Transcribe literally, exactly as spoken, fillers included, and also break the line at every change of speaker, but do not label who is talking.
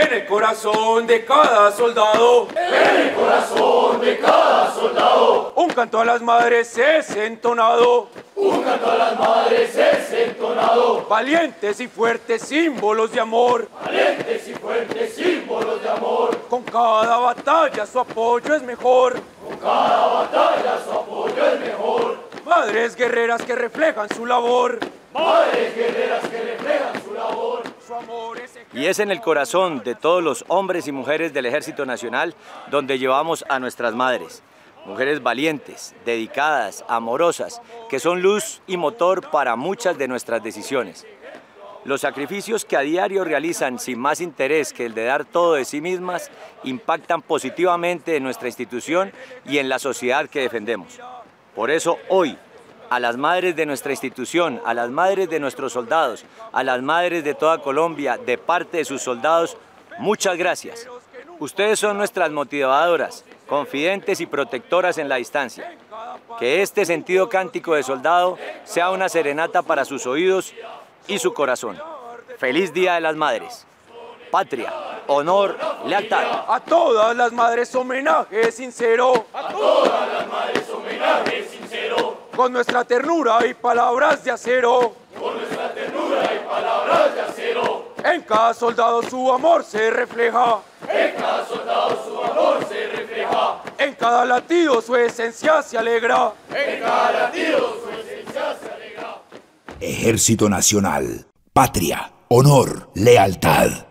En el corazón de cada soldado,
en el corazón de cada soldado,
un canto a las madres es entonado,
un canto a las madres es entonado.
Valientes y fuertes símbolos de amor,
valientes y fuertes símbolos de amor.
Con cada batalla su apoyo es mejor,
con cada batalla su apoyo es mejor.
Madres guerreras que reflejan su labor,
madres guerreras que reflejan su labor.
Su amor es
y es en el corazón de todos los hombres y mujeres del Ejército Nacional donde llevamos a nuestras madres. Mujeres valientes, dedicadas, amorosas, que son luz y motor para muchas de nuestras decisiones. Los sacrificios que a diario realizan sin más interés que el de dar todo de sí mismas impactan positivamente en nuestra institución y en la sociedad que defendemos. Por eso hoy, a las madres de nuestra institución, a las madres de nuestros soldados, a las madres de toda Colombia, de parte de sus soldados, muchas gracias. Ustedes son nuestras motivadoras, confidentes y protectoras en la distancia. Que este sentido cántico de soldado sea una serenata para sus oídos y su corazón. ¡Feliz Día de las Madres! Patria, honor, lealtad.
A todas las madres homenaje sincero.
A todas las madres homenaje sincero.
Con nuestra ternura y palabras de acero.
Con nuestra ternura y palabras de acero.
En cada soldado su amor se refleja.
En cada soldado su amor se refleja.
En cada latido su esencia se alegra.
En cada latido su esencia se alegra.
Ejército Nacional. Patria, honor, lealtad.